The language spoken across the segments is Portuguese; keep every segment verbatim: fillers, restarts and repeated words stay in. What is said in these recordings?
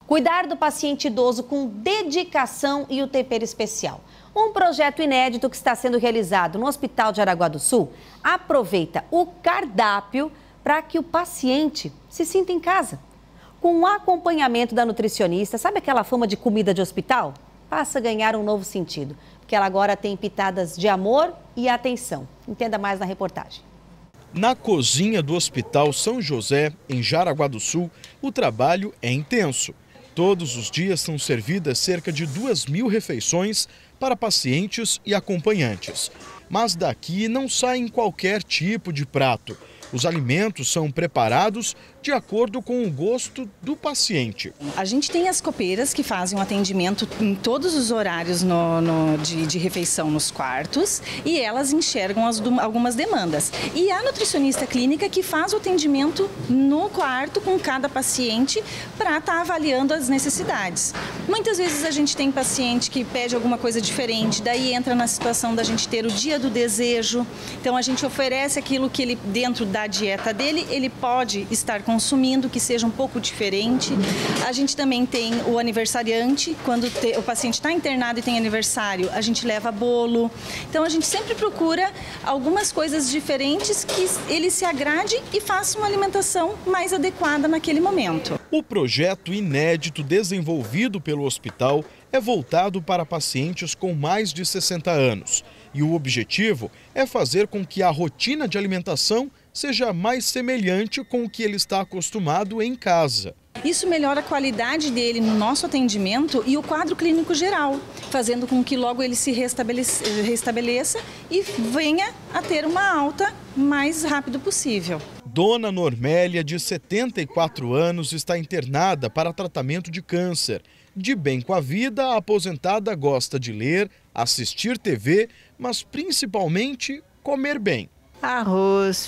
Cuidar do paciente idoso com dedicação e o tempero especial. Um projeto inédito que está sendo realizado no Hospital de Jaraguá do Sul aproveita o cardápio para que o paciente se sinta em casa. Com o acompanhamento da nutricionista, sabe aquela fama de comida de hospital? Passa a ganhar um novo sentido, porque ela agora tem pitadas de amor e atenção. Entenda mais na reportagem. Na cozinha do Hospital São José, em Jaraguá do Sul, o trabalho é intenso. Todos os dias são servidas cerca de duas mil refeições para pacientes e acompanhantes. Mas daqui não saem qualquer tipo de prato. Os alimentos são preparados de acordo com o gosto do paciente. A gente tem as copeiras que fazem um atendimento em todos os horários no, no, de, de refeição nos quartos e elas enxergam as, algumas demandas. E a nutricionista clínica que faz o atendimento no quarto com cada paciente para estar tá avaliando as necessidades. Muitas vezes a gente tem paciente que pede alguma coisa diferente, daí entra na situação da gente ter o dia do desejo. Então a gente oferece aquilo que ele, dentro da dieta dele, ele pode estar consumindo, que seja um pouco diferente. A gente também tem o aniversariante, quando te, o paciente está internado e tem aniversário, a gente leva bolo. Então a gente sempre procura algumas coisas diferentes que ele se agrade e faça uma alimentação mais adequada naquele momento. O projeto inédito desenvolvido pelo hospital é voltado para pacientes com mais de sessenta anos. E o objetivo é fazer com que a rotina de alimentação seja mais semelhante com o que ele está acostumado em casa. Isso melhora a qualidade dele no nosso atendimento e o quadro clínico geral, fazendo com que logo ele se restabeleça, restabeleça e venha a ter uma alta mais rápido possível. Dona Normélia, de setenta e quatro anos, está internada para tratamento de câncer. De bem com a vida, a aposentada gosta de ler, assistir T V, mas principalmente comer bem. Arroz,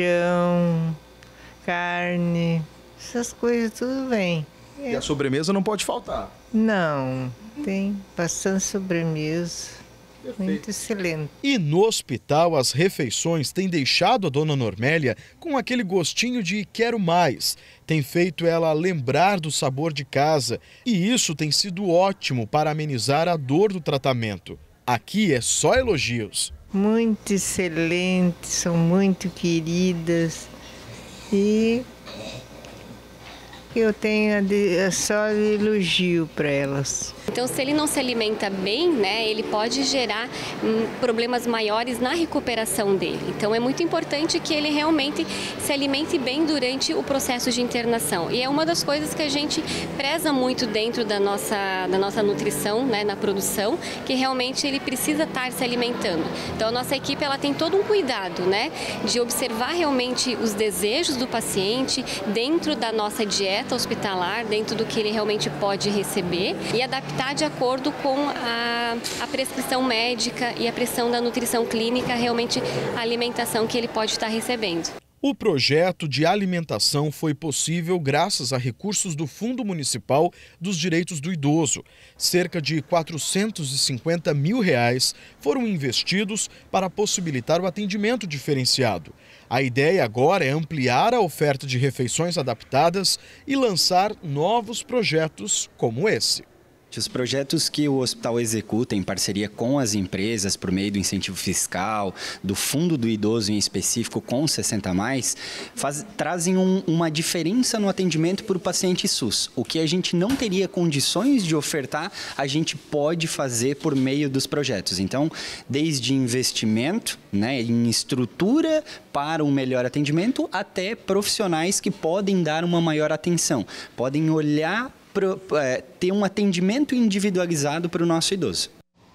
feijão, carne, essas coisas tudo bem. E a sobremesa não pode faltar? Não, tem bastante sobremesa. Muito excelente. E no hospital, as refeições têm deixado a dona Normélia com aquele gostinho de quero mais. Tem feito ela lembrar do sabor de casa. E isso tem sido ótimo para amenizar a dor do tratamento. Aqui é só elogios. Muito excelentes, são muito queridas. E eu tenho só elogio para elas. Então, se ele não se alimenta bem, né, ele pode gerar hum, problemas maiores na recuperação dele. Então, é muito importante que ele realmente se alimente bem durante o processo de internação. E é uma das coisas que a gente preza muito dentro da nossa, da nossa nutrição, né, na produção, que realmente ele precisa estar se alimentando. Então, a nossa equipe ela tem todo um cuidado, né, de observar realmente os desejos do paciente dentro da nossa dieta hospitalar, dentro do que ele realmente pode receber e adaptar de acordo com a, a prescrição médica e a pressão da nutrição clínica, realmente a alimentação que ele pode estar recebendo. O projeto de alimentação foi possível graças a recursos do Fundo Municipal dos Direitos do Idoso. Cerca de quatrocentos e cinquenta mil reais foram investidos para possibilitar o atendimento diferenciado. A ideia agora é ampliar a oferta de refeições adaptadas e lançar novos projetos como esse. Os projetos que o hospital executa em parceria com as empresas, por meio do incentivo fiscal, do Fundo do Idoso em específico com sessenta a mais, faz, trazem um, uma diferença no atendimento para o paciente SUS. O que a gente não teria condições de ofertar, a gente pode fazer por meio dos projetos. Então, desde investimento, né, em estrutura para um melhor atendimento, até profissionais que podem dar uma maior atenção, podem olhar ter um atendimento individualizado para o nosso idoso.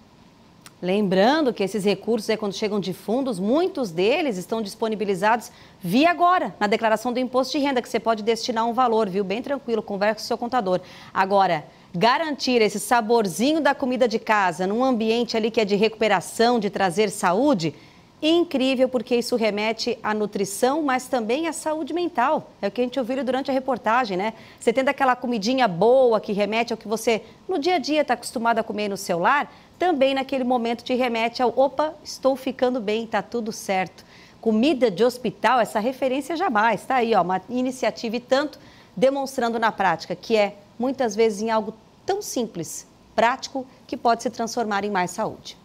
Lembrando que esses recursos, é quando chegam de fundos, muitos deles estão disponibilizados via agora, na declaração do imposto de renda, que você pode destinar um valor, viu? Bem tranquilo, conversa com o seu contador. Agora, garantir esse saborzinho da comida de casa num ambiente ali que é de recuperação, de trazer saúde, incrível, porque isso remete à nutrição, mas também à saúde mental. É o que a gente ouviu durante a reportagem, né? Você tendo aquela comidinha boa que remete ao que você no dia a dia está acostumado a comer no seu lar, também naquele momento te remete ao opa, estou ficando bem, está tudo certo. Comida de hospital, essa referência jamais. Está aí, ó, uma iniciativa e tanto demonstrando na prática que é muitas vezes em algo tão simples, prático, que pode se transformar em mais saúde.